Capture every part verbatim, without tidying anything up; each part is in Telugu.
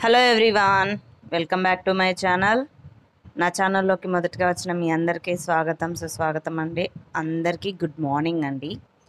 Hello everyone, welcome back to my channel. నా ఛానల్లోకి మొదటగా వచ్చిన మీ అందరికీ స్వాగతం సుస్వాగతం అండి. అందరికీ గుడ్ మార్నింగ్ అండి.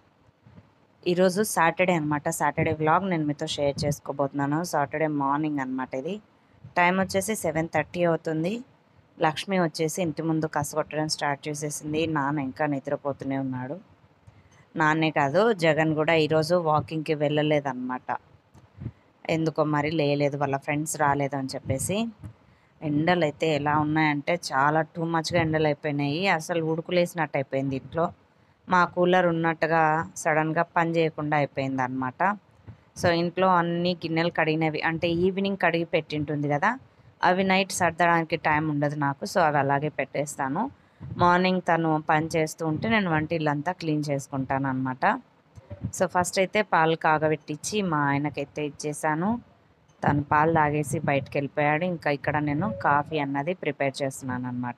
ఈరోజు సాటర్డే అనమాట. సాటర్డే వ్లాగ్ నేను మీతో షేర్ చేసుకోబోతున్నాను. సాటర్డే మార్నింగ్ అనమాట. ఇది టైం వచ్చేసి సెవెన్ థర్టీ అవుతుంది. లక్ష్మి వచ్చేసి ఇంటి ముందు కసగొట్టడం స్టార్ట్ చేసేసింది. నాన్న ఇంకా నిద్రపోతూనే ఉన్నాడు. నాన్నే కాదు, జగన్ కూడా ఈరోజు వాకింగ్కి వెళ్ళలేదన్నమాట. ఎందుకో మరి లేలేదు, వాళ్ళ ఫ్రెండ్స్ రాలేదు అని చెప్పేసి. ఎండలు అయితే ఎలా ఉన్నాయంటే చాలా టూ మచ్గా ఎండలు అయిపోయినాయి. అసలు ఉడుకులేసినట్టు అయిపోయింది ఇంట్లో. మా కూలర్ ఉన్నట్టుగా సడన్గా పని చేయకుండా అయిపోయింది అనమాట. సో ఇంట్లో అన్ని గిన్నెలు కడిగినవి అంటే ఈవినింగ్ కడిగి పెట్టింటుంది కదా, అవి నైట్ సర్దడానికి టైం ఉండదు నాకు. సో అవి అలాగే పెట్టేస్తాను. మార్నింగ్ తను పని చేస్తూ ఉంటే నేను వంటిల్లంతా క్లీన్ చేసుకుంటాను అనమాట. సో ఫస్ట్ అయితే పాలు కాగబెట్టించి మా ఆయనకైతే ఇచ్చేసాను. తను పాలు తాగేసి బయటకు వెళ్ళిపోయాడు. ఇంకా ఇక్కడ నేను కాఫీ అన్నది ప్రిపేర్ చేస్తున్నాను అనమాట.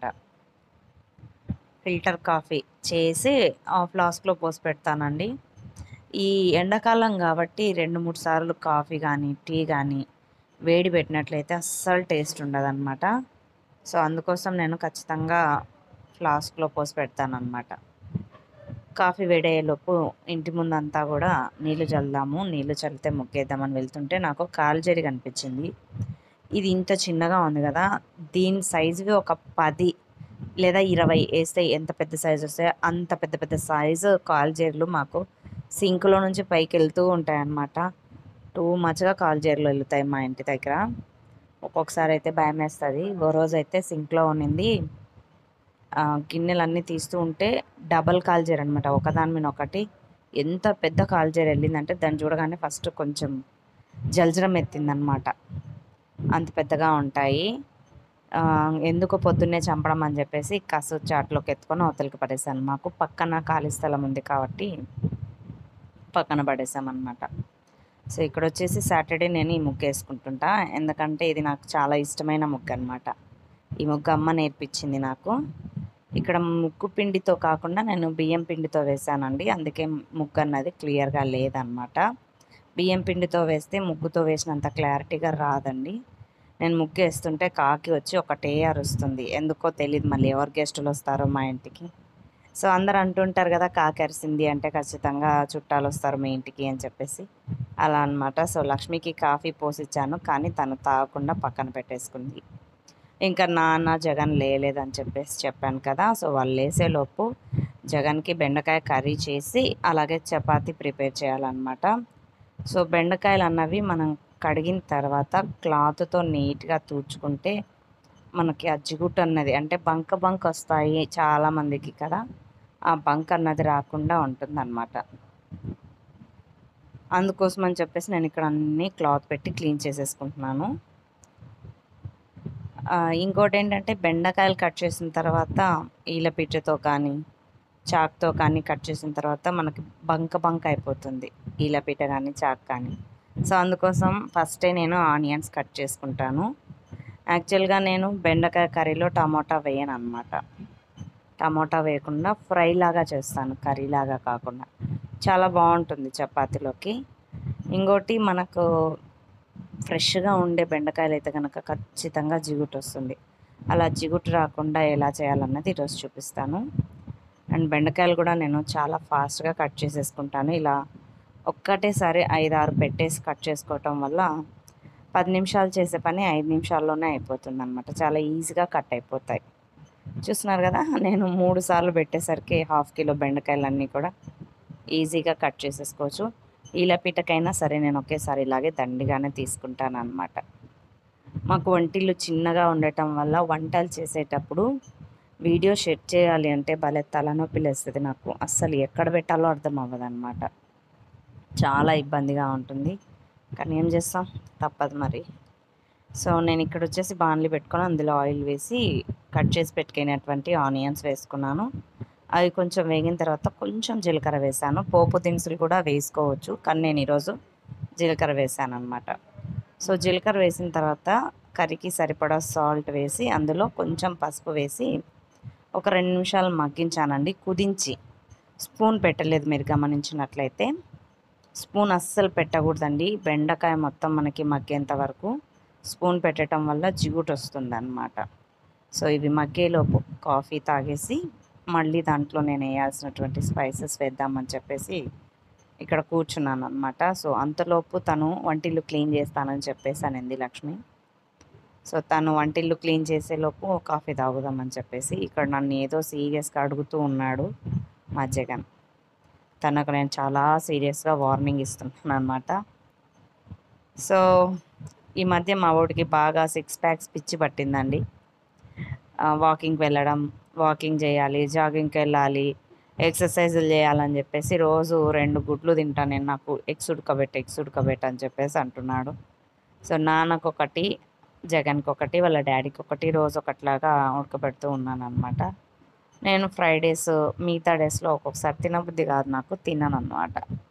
ఫిల్టర్ కాఫీ చేసి ఆ ఫ్లాస్క్లో పోసి పెడతానండి. ఈ ఎండాకాలం కాబట్టి రెండు మూడు సార్లు కాఫీ కానీ టీ కానీ వేడి పెట్టినట్లయితే అస్సలు టేస్ట్ ఉండదు అనమాట. సో అందుకోసం నేను ఖచ్చితంగా ఫ్లాస్క్లో పోసి పెడతాను అనమాట. కాఫీ వేడయ్యేలోపు ఇంటి ముందంతా కూడా నీళ్లు చల్లుదాము, నీళ్లు చల్లితే ముగ్గేద్దామని వెళ్తుంటే నాకు కాల్జేరి కనిపించింది. ఇది ఇంత చిన్నగా ఉంది కదా, దీని సైజువి ఒక పది లేదా ఇరవై వేస్తే ఎంత పెద్ద సైజు వస్తాయో అంత పెద్ద పెద్ద సైజు కాల్జేర్లు మాకు సింక్లో నుంచి పైకి వెళ్తూ ఉంటాయి అన్నమాట. టూ మచ్గా కాల్జేర్లు వెళ్తాయి మా ఇంటి దగ్గర. ఒక్కొక్కసారి అయితే భయం వేస్తుంది. ఓ రోజు అయితే సింక్లో ఉన్నింది, గిన్నెలన్నీ తీస్తూ ఉంటే డబల్ కాల్జేర్ అనమాట, ఒకదాని మీద ఒకటి. ఎంత పెద్ద కాల్జేర్ వెళ్ళిందంటే దాన్ని చూడగానే ఫస్ట్ కొంచెం జల్జరం ఎత్తిందనమాట. అంత పెద్దగా ఉంటాయి. ఎందుకు పొద్దున్నే చంపడం అని చెప్పేసి కసు చాట్లోకి ఎత్తుకొని అవతలకి పడేసాను. మాకు పక్కన ఖాళీ స్థలం ఉంది కాబట్టి పక్కన పడేసామన్నమాట. సో ఇక్కడ వచ్చేసి సాటర్డే నేను ఈ ముగ్గు వేసుకుంటుంటా, ఎందుకంటే ఇది నాకు చాలా ఇష్టమైన ముగ్గు అనమాట. ఈ ముగ్గు అమ్మ నేర్పించింది నాకు. ఇక్కడ ముగ్గు పిండితో కాకుండా నేను బియ్యం పిండితో వేసానండి, అందుకే ముగ్గు అన్నది క్లియర్గా లేదనమాట. బియ్యం పిండితో వేస్తే ముగ్గుతో వేసినంత క్లారిటీగా రాదండి. నేను ముగ్గు వేస్తుంటే కాకి వచ్చి ఒకటే అరుస్తుంది, ఎందుకో తెలియదు. మళ్ళీ ఎవరు గెస్టులు వస్తారో మా ఇంటికి. సో అందరు అంటుంటారు కదా, కాకి అరిసింది అంటే ఖచ్చితంగా చుట్టాలు వస్తారు మీ ఇంటికి అని చెప్పేసి, అలా అనమాట. సో లక్ష్మికి కాఫీ పోసిచ్చాను, కానీ తను తాగకుండా పక్కన పెట్టేసుకుంది. ఇంకా నాన్న జగన్ లేలేదని చెప్పేసి చెప్పాను కదా. సో వాళ్ళు లేసేలోపు జగన్కి బెండకాయ కర్రీ చేసి అలాగే చపాతీ ప్రిపేర్ చేయాలన్నమాట. సో బెండకాయలు అన్నవి మనం కడిగిన తర్వాత క్లాత్తో నీట్గా తూడ్చుకుంటే మనకి ఆ జిగుటు అన్నది అంటే బంక బంక వస్తాయి చాలామందికి కదా, ఆ బంక్ అన్నది రాకుండా ఉంటుందన్నమాట. అందుకోసం అని చెప్పేసి నేను ఇక్కడ అన్నీ క్లాత్ పెట్టి క్లీన్ చేసేసుకుంటున్నాను. ఇంకోటి ఏంటంటే బెండకాయలు కట్ చేసిన తర్వాత ఈలపీటతో కానీ చాక్తో కానీ కట్ చేసిన తర్వాత మనకి బంక బంక అయిపోతుంది, ఈలపీట కానీ చాక్ కానీ. సో అందుకోసం ఫస్టే నేను ఆనియన్స్ కట్ చేసుకుంటాను. యాక్చువల్గా నేను బెండకాయ కర్రీలో టమోటా వేయను అనమాట. టమోటా వేయకుండా ఫ్రై లాగా చేస్తాను, కర్రీలాగా కాకుండా. చాలా బాగుంటుంది చపాతీలోకి. ఇంకోటి మనకు ఫ్రెష్గా ఉండే బెండకాయలు అయితే కనుక ఖచ్చితంగా జిగుటు వస్తుంది. అలా జిగుటు రాకుండా ఎలా చేయాలన్నది ఈరోజు చూపిస్తాను. అండ్ బెండకాయలు కూడా నేను చాలా ఫాస్ట్గా కట్ చేసేసుకుంటాను. ఇలా ఒక్కటేసారి ఐదు ఆరు పెట్టేసి కట్ చేసుకోవటం వల్ల పది నిమిషాలు చేసే పని ఐదు నిమిషాల్లోనే అయిపోతుంది అనమాట. చాలా ఈజీగా కట్ అయిపోతాయి. చూస్తున్నారు కదా, నేను మూడు సార్లు పెట్టేసరికి హాఫ్ కిలో బెండకాయలన్నీ కూడా ఈజీగా కట్ చేసేసుకోవచ్చు. ఈలపీటకైనా సరే నేను ఒకేసారి ఇలాగే దండిగానే తీసుకుంటాను అనమాట. మాకు వంటిల్లు చిన్నగా ఉండటం వల్ల వంటలు చేసేటప్పుడు వీడియో షేర్ చేయాలి అంటే భలే తలనొప్పి లేస్తుంది నాకు. అస్సలు ఎక్కడ పెట్టాలో అర్థం అవ్వదు అనమాట. చాలా ఇబ్బందిగా ఉంటుంది, కానీ ఏం చేస్తాం, తప్పదు మరి. సో నేను ఇక్కడ వచ్చేసి బాణలి పెట్టుకొని అందులో ఆయిల్ వేసి కట్ చేసి పెట్టుకునేటువంటి ఆనియన్స్ వేసుకున్నాను. అవి కొంచెం వేగిన తర్వాత కొంచెం జీలకర్ర వేసాను. పోపు దినుసులు కూడా వేసుకోవచ్చు, కానీ నేను ఈరోజు జీలకర్ర వేసాను అనమాట. సో జీలకర్ర వేసిన తర్వాత కర్రీకి సరిపడా సాల్ట్ వేసి అందులో కొంచెం పసుపు వేసి ఒక రెండు నిమిషాలు మగ్గించానండి. కుదించి, స్పూన్ పెట్టలేదు, మీరు గమనించినట్లయితే. స్పూన్ అస్సలు పెట్టకూడదండి బెండకాయ మొత్తం మనకి మగ్గేంత వరకు. స్పూన్ పెట్టడం వల్ల జిగుటు వస్తుందన్నమాట. సో ఇవి మగ్గేలోపు కాఫీ తాగేసి మళ్ళీ దాంట్లో నేను వేయాల్సినటువంటి స్పైసెస్ వేద్దామని చెప్పేసి ఇక్కడ కూర్చున్నాను అనమాట. సో అంతలోపు తను వంటిల్లు క్లీన్ చేస్తానని చెప్పేసి అనింది లక్ష్మి. సో తను వంటిల్లు క్లీన్ చేసేలోపు కాఫీ తాగుదామని చెప్పేసి ఇక్కడ నన్ను ఏదో సీరియస్గా అడుగుతూ ఉన్నాడు మా జగన్. తనకు నేను చాలా సీరియస్గా వార్నింగ్ ఇస్తున్నాను అనమాట. సో ఈ మధ్య మా వాడికి బాగా సిక్స్ ప్యాక్స్ పిచ్చి పట్టిందండి. వాకింగ్కి వెళ్ళడం, వాకింగ్ చేయాలి, జాగింగ్కి వెళ్ళాలి, ఎక్సర్సైజులు చేయాలని చెప్పేసి రోజు రెండు గుడ్లు తింటాను నేను, నాకు ఎగ్స్ ఉడకబెట్టి ఎగ్స్ ఉడకబెట్టి అని చెప్పేసి అంటున్నాడు. సో నాన్నకు ఒకటి, జగన్కి ఒకటి, వాళ్ళ డాడీకి ఒకటి రోజు ఒకటిలాగా ఉడకబెడుతూ ఉన్నాను అనమాట. నేను ఫ్రైడేస్ మిగతా డేస్లో ఒక్కొక్కసారి తినబుద్ధి కాదు, నాకు తినను అనమాట.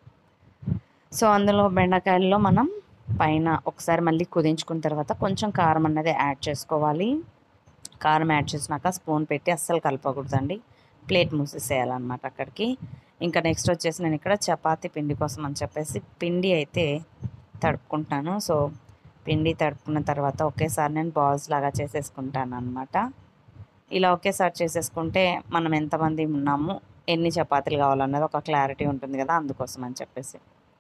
సో అందులో బెండకాయల్లో మనం పైన ఒకసారి మళ్ళీ కుదించుకున్న తర్వాత కొంచెం కారం అన్నది యాడ్ చేసుకోవాలి. కారం యాడ్ చేసినాక స్పూన్ పెట్టి అస్సలు కలపకూడదండి, ప్లేట్ మూసేసేయాలన్నమాట అక్కడికి. ఇంకా నెక్స్ట్ వచ్చేసి నేను ఇక్కడ చపాతీ పిండి కోసం అని చెప్పేసి పిండి అయితే తడుపుకుంటాను. సో పిండి తడుపుకున్న తర్వాత ఒకేసారి నేను బాల్స్ లాగా చేసేసుకుంటాను అనమాట. ఇలా ఒకేసారి చేసేసుకుంటే మనం ఎంతమంది ఉన్నాము, ఎన్ని చపాతీలు కావాలన్నది ఒక క్లారిటీ ఉంటుంది కదా, అందుకోసం అని చెప్పేసి.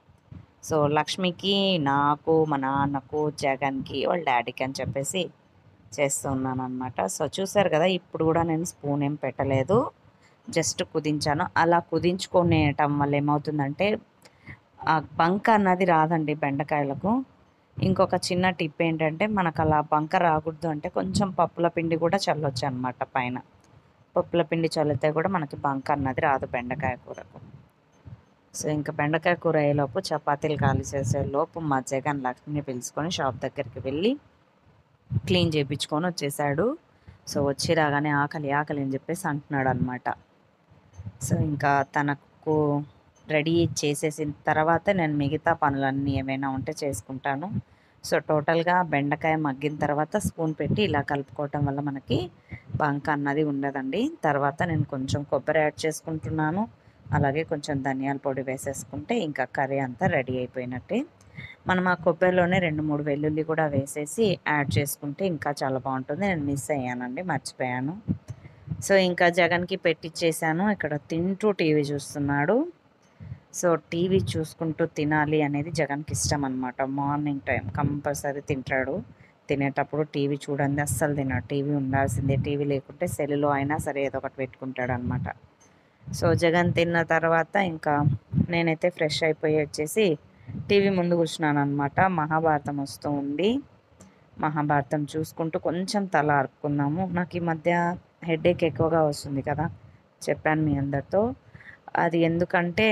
సో లక్ష్మికి, నాకు, మా నాన్నకు, జగన్కి, వాళ్ళ డాడీకి అని చెప్పేసి చేస్తూ ఉన్నాను అనమాట. సో చూసారు కదా, ఇప్పుడు కూడా నేను స్పూన్ ఏం పెట్టలేదు, జస్ట్ కుదించాను. అలా కుదించుకునేయటం వల్ల ఏమవుతుందంటే ఆ బంక అన్నది రాదండి బెండకాయలకు. ఇంకొక చిన్న టిప్ ఏంటంటే, మనకు అలా బంక రాకూడదు అంటే కొంచెం పప్పుల పిండి కూడా చల్లొచ్చు అనమాట పైన. పప్పుల పిండి చల్లితే కూడా మనకి బంక అన్నది రాదు బెండకాయ కూరకు. సో ఇంకా బెండకాయ కూర అయ్యేలోపు, చపాతీలు ఖాళీ చేసేలోపు మా జగన్ లక్ష్మిని పిలుచుకొని షాప్ దగ్గరికి వెళ్ళి క్లీన్ చేయించుకొని వచ్చేసాడు. సో వచ్చి రాగానే ఆకలి ఆకలి అని చెప్పేసి అంటున్నాడు అనమాట. సో ఇంకా తనకు రెడీ చేసేసిన తర్వాత నేను మిగతా పనులన్నీ ఏమైనా ఉంటే చేసుకుంటాను. సో టోటల్గా బెండకాయ మగ్గిన తర్వాత స్పూన్ పెట్టి ఇలా కలుపుకోవటం వల్ల మనకి బంక అన్నది ఉండదండి. తర్వాత నేను కొంచెం కొబ్బరి యాడ్ చేసుకుంటున్నాను, అలాగే కొంచెం ధనియాల పొడి వేసేసుకుంటే ఇంకా కర్రీ అంతా రెడీ అయిపోయినట్టే. మనం ఆ కొబ్బరిలోనే రెండు మూడు వెల్లుల్లి కూడా వేసేసి యాడ్ చేసుకుంటే ఇంకా చాలా బాగుంటుంది. నేను మిస్ అయ్యానండి, మర్చిపోయాను. సో ఇంకా జగన్కి పెట్టించేసాను, ఇక్కడ తింటూ టీవీ చూస్తున్నాడు. సో టీవీ చూసుకుంటూ తినాలి అనేది జగన్కి ఇష్టం అనమాట. మార్నింగ్ టైం కంపల్సరీ తింటాడు, తినేటప్పుడు టీవీ చూడండి అస్సలు తిన్నాడు, టీవీ ఉండాల్సిందే. టీవీ లేకుంటే సెల్లులో అయినా సరే ఏదో ఒకటి పెట్టుకుంటాడు అనమాట. సో జగన్ తిన్న తర్వాత ఇంకా నేనైతే ఫ్రెష్ అయిపోయి వచ్చేసి టీవీ ముందు కూర్చున్నాను అనమాట. మహాభారతం వస్తూ ఉంది, మహాభారతం చూసుకుంటూ కొంచెం తల ఆర్పుకున్నాము. నాకు ఈ మధ్య హెడేక్ ఎక్కువగా వస్తుంది కదా, చెప్పాను మీ అందరితో. అది ఎందుకంటే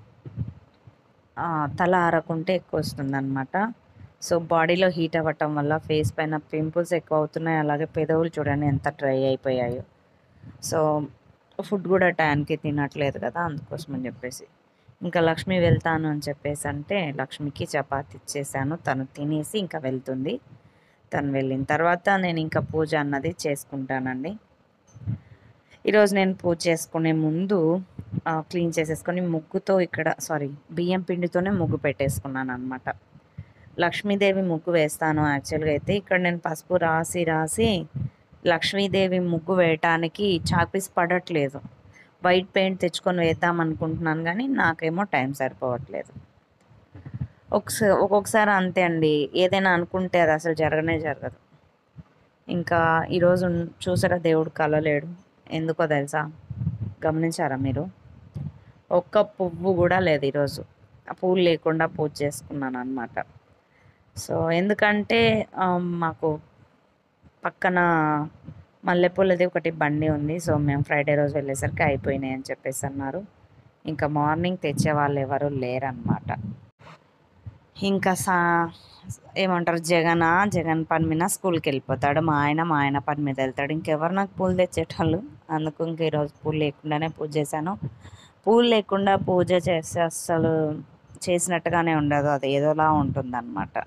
తల ఆరకుంటే ఎక్కువ వస్తుంది అనమాట. సో బాడీలో హీట్ అవ్వటం వల్ల ఫేస్ పైన పింపుల్స్ ఎక్కువ అవుతున్నాయి, అలాగే పెదవులు చూడండి ఎంత డ్రై అయిపోయాయో. సో ఫుడ్ కూడా టైంకి తినట్లేదు కదా, అందుకోసం అని చెప్పేసి ఇంకా లక్ష్మి వెళ్తాను అని చెప్పేసి అంటే లక్ష్మికి చపాతి ఇచ్చేసాను, తను తినేసి ఇంకా వెళ్తుంది. తను వెళ్ళిన తర్వాత నేను ఇంకా పూజ అన్నది చేసుకుంటానండి. ఈరోజు నేను పూజ చేసుకునే ముందు క్లీన్ చేసేసుకొని ముగ్గుతో ఇక్కడ సారీ బియ్యం పిండితోనే ముగ్గు పెట్టేసుకున్నాను అనమాట. లక్ష్మీదేవి ముగ్గు వేస్తాను యాక్చువల్గా అయితే. ఇక్కడ నేను పసుపు రాసి రాసి లక్ష్మీదేవి ముగ్గు వేయటానికి చాక్పీస్ పడట్లేదు, వైట్ పెయింట్ తెచ్చుకొని వేద్దాం అనుకుంటున్నాను కానీ నాకేమో టైం సరిపోవట్లేదు. ఒకసారి ఒక్కొక్కసారి అంతే అండి, ఏదైనా అనుకుంటే అది అసలు జరగనే జరగదు. ఇంకా ఈరోజు చూసారా దేవుడు కలలేడు, ఎందుకో తెలుసా, గమనించారా మీరు? ఒక్క పువ్వు కూడా లేదు ఈరోజు, ఆ పువ్వులు లేకుండా పూజ చేసుకున్నాను అనమాట. సో ఎందుకంటే మాకు పక్కన మల్లెపూలది ఒకటి బండి ఉంది. సో మేము ఫ్రైడే రోజు వెళ్ళేసరికి అయిపోయినాయి అని చెప్పేసి అన్నారు. ఇంకా మార్నింగ్ తెచ్చే వాళ్ళు ఎవరు లేరనమాట. ఇంకా సా ఏమంటారు జగన్ జగన్ పని మీద స్కూల్కి వెళ్ళిపోతాడు, మా ఆయన మా ఆయన పని మీద వెళ్తాడు. ఇంకెవరు నాకు పూలు తెచ్చేటోళ్ళు, అందుకు ఇంక ఈరోజు పూలు లేకుండానే పూజ చేశాను. పూలు లేకుండా పూజ చేస్తే అస్సలు చేసినట్టుగానే ఉండదు, అది ఏదోలా ఉంటుందన్నమాట.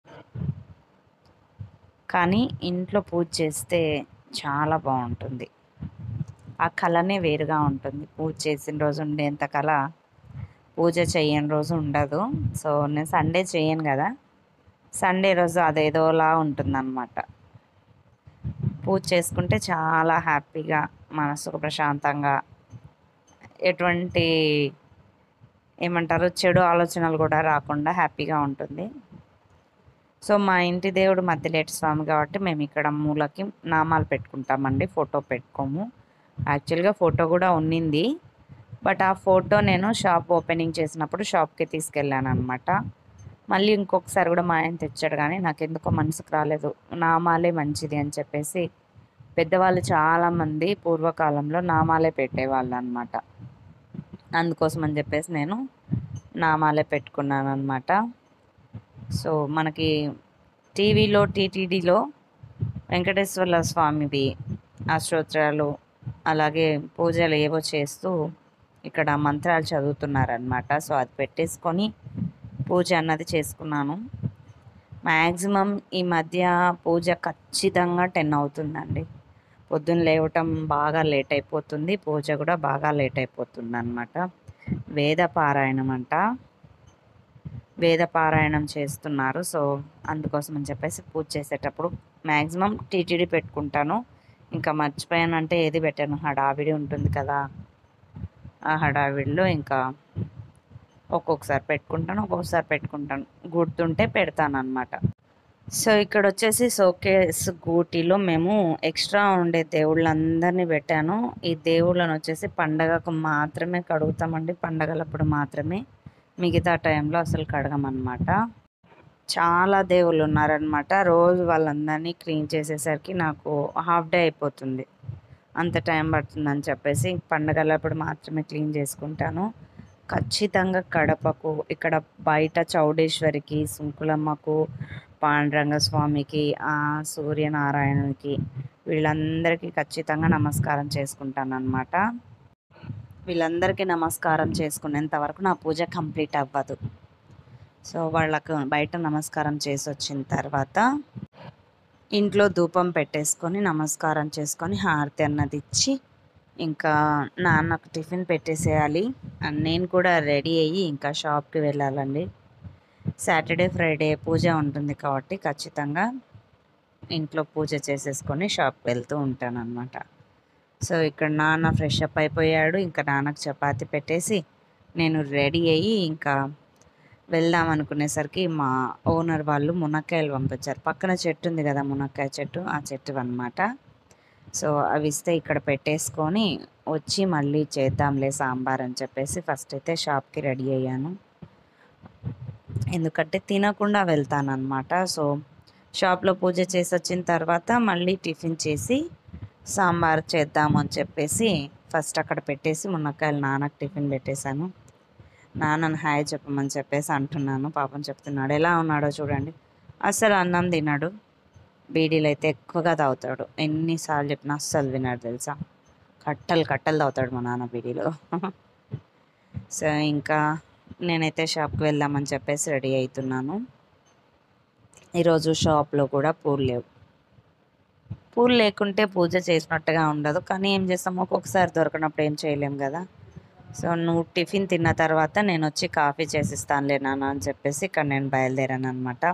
కానీ ఇంట్లో పూజ చేస్తే చాలా బాగుంటుంది, ఆ కళనే వేరుగా ఉంటుంది. పూజ చేసిన రోజు ఉండేంత కళ పూజ చేయని రోజు ఉండదు. సో నేను సండే చేయను కదా, సండే రోజు అదేదోలా ఉంటుందన్నమాట. పూజ చేసుకుంటే చాలా హ్యాపీగా, మనసుకు ప్రశాంతంగా, ఎటువంటి ఏమంటారు చెడు ఆలోచనలు కూడా రాకుండా హ్యాపీగా ఉంటుంది. సో మా ఇంటి దేవుడు మద్దిలేటి స్వామి కాబట్టి మేము ఇక్కడ మూలకి నామాలు పెట్టుకుంటామండి, ఫోటో పెట్టుకోము. యాక్చువల్గా ఫోటో కూడా ఉన్నింది, బట్ ఆ ఫోటో నేను షాప్ ఓపెనింగ్ చేసినప్పుడు షాప్కి తీసుకెళ్ళాను అనమాట. మళ్ళీ ఇంకొకసారి కూడా మా ఆయన తెచ్చాడు, కానీ నాకు ఎందుకో మనసుకు రాలేదు. నామాలే మంచిది అని చెప్పేసి పెద్దవాళ్ళు చాలామంది పూర్వకాలంలో నామాలే పెట్టేవాళ్ళు అనమాట. అందుకోసం అని చెప్పేసి నేను నామాలే పెట్టుకున్నాను అనమాట. సో మనకి టీవీలో టీటీడీలో వెంకటేశ్వర్ల స్వామివి అష్టోత్తరాలు అలాగే పూజలు ఏవో చేస్తూ ఇక్కడ మంత్రాలు చదువుతున్నారనమాట. సో అది పెట్టేసుకొని పూజ అన్నది చేసుకున్నాను. మ్యాక్సిమం ఈ మధ్య పూజ ఖచ్చితంగా టెన్ అవుతుందండి. పొద్దున్న లేవటం బాగా లేట్ అయిపోతుంది, పూజ కూడా బాగా లేట్ అయిపోతుంది అనమాట. వేద పారాయణం అంట, వేద పారాయణం చేస్తున్నారు. సో అందుకోసం అని చెప్పేసి పూజ చేసేటప్పుడు మ్యాక్సిమం టీటీడీ పెట్టుకుంటాను. ఇంకా మర్చిపోయానంటే ఏది పెట్టాను, హడావిడి ఉంటుంది కదా, ఆ హడావిడిలో ఇంకా ఒక్కొక్కసారి పెట్టుకుంటాను, ఒక్కొక్కసారి పెట్టుకుంటాను, గుర్తుంటే పెడతాను అనమాట. సో ఇక్కడ వచ్చేసి షోకేస్ గూటిలో మేము ఎక్స్ట్రా ఉండే దేవుళ్ళందరినీ పెట్టాను. ఈ దేవుళ్ళను వచ్చేసి పండగకు మాత్రమే కడుగుతామండి, పండగలప్పుడు మాత్రమే, మిగతా టైంలో అసలు కడగమన్నమాట. చాలా దేవుళ్ళు ఉన్నారనమాట. రోజు వాళ్ళందరినీ క్లీన్ చేసేసరికి నాకు హాఫ్ డే అయిపోతుంది, అంత టైం పడుతుందని చెప్పేసి పండగలప్పుడు మాత్రమే క్లీన్ చేసుకుంటాను. ఖచ్చితంగా కడపకు, ఇక్కడ బయట చౌడేశ్వరికి, సుంకులమ్మకు, పాండురంగ స్వామికి, ఆ సూర్యనారాయణునికి, వీళ్ళందరికీ ఖచ్చితంగా నమస్కారం చేసుకుంటాను అనమాట. వీళ్ళందరికీ నమస్కారం చేసుకునేంత వరకు నా పూజ కంప్లీట్ అవ్వదు. సో వాళ్ళకు బయట నమస్కారం చేసి వచ్చిన తర్వాత ఇంట్లో ధూపం పెట్టేసుకొని నమస్కారం చేసుకొని హారతి అన్నది ఇచ్చి ఇంకా నాన్నకు టిఫిన్ పెట్టేసేయాలి. అండ్ నేను కూడా రెడీ అయ్యి ఇంకా షాప్కి వెళ్ళాలండి. సాటర్డే ఫ్రైడే పూజ ఉంటుంది కాబట్టి ఖచ్చితంగా ఇంట్లో పూజ చేసేసుకొని షాప్కి వెళ్తూ ఉంటాను అనమాట. సో ఇక్కడ నాన్న ఫ్రెష్ అప్ అయిపోయాడు, ఇంకా నాన్నకు చపాతి పెట్టేసి నేను రెడీ అయ్యి ఇంకా వెళ్దాం అనుకునేసరికి మా ఓనర్ వాళ్ళు మునక్కాయలు పంపించారు. పక్కన చెట్టు ఉంది కదా, మునక్కాయ చెట్టు, ఆ చెట్టు అన్నమాట. సో అవి ఇస్తే ఇక్కడ పెట్టేసుకొని వచ్చి మళ్ళీ చేద్దాంలే సాంబార్ అని చెప్పేసి ఫస్ట్ అయితే షాప్కి రెడీ అయ్యాను, ఎందుకంటే తినకుండా వెళ్తానన్నమాట. సో షాప్లో పూజ చేసి వచ్చిన తర్వాత మళ్ళీ టిఫిన్ చేసి సాంబార్ చేద్దాము అని చెప్పేసి ఫస్ట్ అక్కడ పెట్టేసి మునక్కాయలు నాన్నకు టిఫిన్ పెట్టేశాను. నాన్నను హాయ్ చెప్పమని చెప్పేసి అంటున్నాను. పాపం చెప్తున్నాడు, ఎలా ఉన్నాడో చూడండి, అస్సలు అన్నం తిన్నాడు, బీడీలు అయితే ఎక్కువగా తాగుతాడు, ఎన్నిసార్లు చెప్పినా అస్సలు విన్నాడు తెలుసా, కట్టలు కట్టలు తాగుతాడు మా నాన్న బీడీలో. సో ఇంకా నేనైతే షాప్కి వెళ్దామని చెప్పేసి రెడీ అవుతున్నాను. ఈరోజు షాప్లో కూడా పూలు లేవు. పూలు లేకుంటే పూజ చేసినట్టుగా ఉండదు, కానీ ఏం చేస్తాము, ఒక్కొక్కసారి దొరకనప్పుడు ఏం చేయలేం కదా. సో నువ్వు టిఫిన్ తిన్న తర్వాత నేను వచ్చి కాఫీ చేసిస్తానులే నాన్న అని చెప్పేసి ఇక్కడ నేను బయలుదేరాను అనమాట.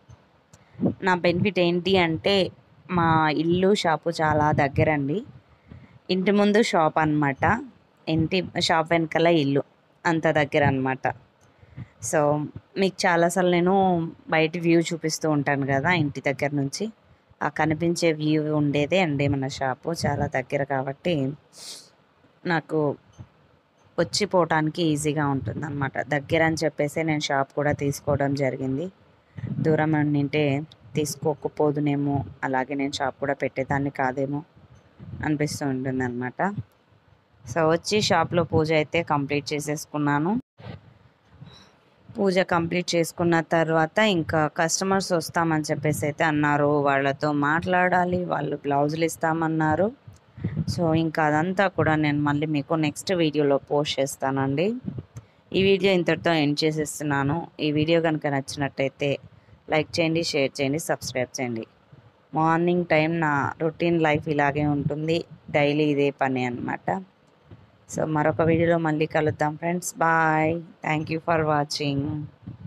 నా బెనిఫిట్ ఏంటి అంటే మా ఇల్లు షాపు చాలా దగ్గరండి. ఇంటి ముందు షాప్ అనమాట, ఇంటి షాప్ వెనకాల ఇల్లు, అంత దగ్గర అనమాట. సో మీకు చాలాసార్లు నేను బయట వ్యూ చూపిస్తూ ఉంటాను కదా ఇంటి దగ్గర నుంచి, ఆ కనిపించే వ్యూ ఉండేదే అండి మన షాపు, చాలా దగ్గర కాబట్టి నాకు వచ్చిపోవటానికి ఈజీగా ఉంటుంది అనమాట. దగ్గర అని చెప్పేసి నేను షాప్ కూడా తీసుకోవడం జరిగింది. దూరం ఉంటే తీసుకోకపోదునేమో, అలాగే నేను షాప్ కూడా పెట్టేదాన్ని కాదేమో అనిపిస్తూ ఉంటుంది అనమాట. సో వచ్చి షాప్లో పూజ అయితే కంప్లీట్ చేసేసుకున్నాను. పూజ కంప్లీట్ చేసుకున్న తర్వాత ఇంకా కస్టమర్స్ వస్తామని చెప్పేసి అయితే అన్నారు, వాళ్ళతో మాట్లాడాలి, వాళ్ళు బ్లౌజులు ఇస్తామన్నారు. సో ఇంకా అదంతా కూడా నేను మళ్ళీ మీకు నెక్స్ట్ వీడియోలో పోస్ట్ చేస్తానండి. ఈ వీడియో ఇంతటితో ఎండ్ చేసేస్తున్నాను. ఈ వీడియో కనుక నచ్చినట్టయితే లైక్ చేయండి, షేర్ చేయండి, సబ్స్క్రైబ్ చేయండి. మార్నింగ్ టైం నా రొటీన్ లైఫ్ ఇలాగే ఉంటుంది, డైలీ ఇదే పని అన్నమాట. సో మరొక వీడియోలో మళ్ళీ కలుద్దాం friends. Bye, thank you for watching.